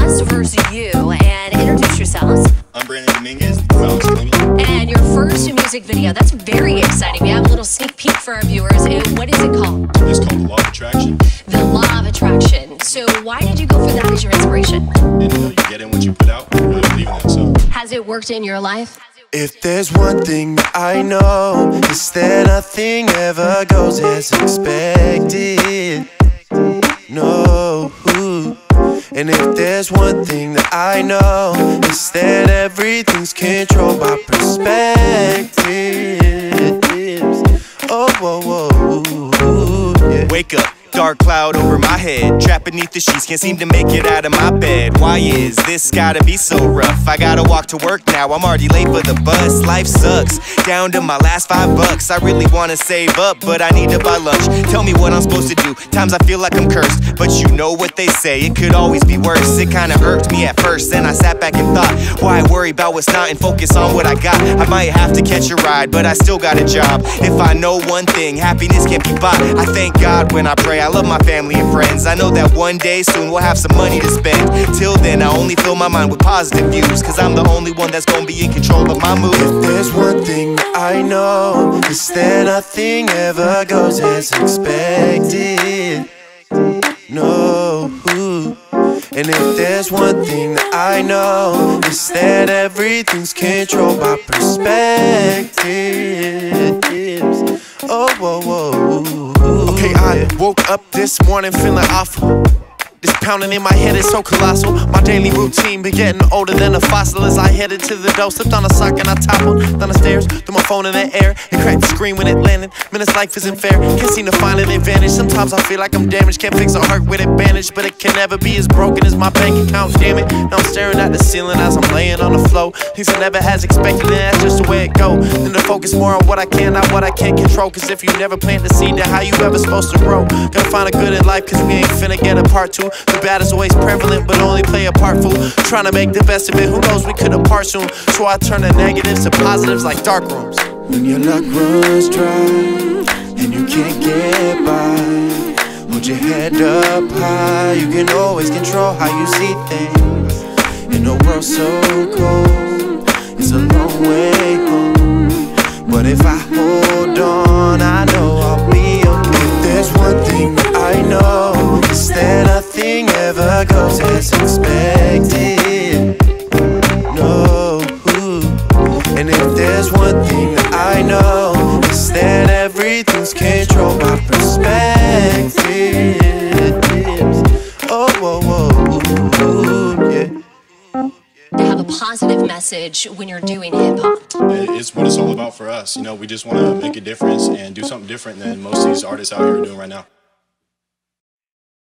UsVsU and introduce yourselves. I'm Brandon Dominguez. And your first music video, that's very exciting. We have a little sneak peek for our viewers. What is it called? It's called The Law of Attraction. The Law of Attraction. So why did you go for that as your inspiration? And you get in what you put out. I really believe in that. So has it worked in your life? If there's one thing that I know, it's that nothing ever goes as expected. No. And if there's one thing that I know, it's that everything's controlled by perspectives. Oh, whoa, whoa, yeah. Wake up, dark cloud over my head. Trapped beneath the sheets, can't seem to make it out of my bed. Why is this gotta be so rough? I gotta walk to work now, I'm already late for the bus. Life sucks, down to my last $5. I really wanna save up, but I need to buy lunch. Tell me what I'm supposed to do, times I feel like I'm cursed. But you know what they say, it could always be worse. It kinda irked me at first, then I sat back and thought, why worry about what's not and focus on what I got? I might have to catch a ride, but I still got a job. If I know one thing, happiness can't be bought. I thank God when I pray, I love my family and friends. I know that one day soon we'll have some money to spend. Till then I only fill my mind with positive views, cause I'm the only one that's gonna be in control of my mood. If there's one thing that I know, it's that nothing ever goes as expected. No. And if there's one thing that I know, it's that everything's controlled by perspectives. Oh, whoa, whoa. Okay, I woke up this morning feeling awful. This pounding in my head is so colossal. My daily routine been getting older than a fossil. As I headed to the door, slipped on a sock and I toppled down the stairs, threw my phone in the air and cracked the screen when it landed. Man, this life isn't fair, can't seem to find an advantage. Sometimes I feel like I'm damaged, can't fix a heart with a bandage. But it can never be as broken as my bank account, damn it. Now I'm staring at the ceiling as I'm laying on the floor. Things I never has expected, and that's just the way it go. Then to focus more on what I can, not what I can't control. Cause if you never plant the seed, then how you ever supposed to grow? Gotta find a good in life, cause we ain't finna get a part two. The bad is always prevalent, but only play a part, fool. Trying to make the best of it, who knows, we could have part soon. So I turn the negatives to positives like dark rooms. When your luck runs dry and you can't get by, hold your head up high. You can always control how you see things. In a world so cold, it's a long way home. But if I hold on, I know I'll be okay. If there's one thing that I know, it's that nothing ever goes as expected. No. And if there's one thing that I know, it's that everything's controlled by perspectives. Oh, whoa, yeah. To have a positive message when you're doing hip-hop. it's what it's all about for us. You know, we just want to make a difference and do something different than most of these artists out here are doing right now.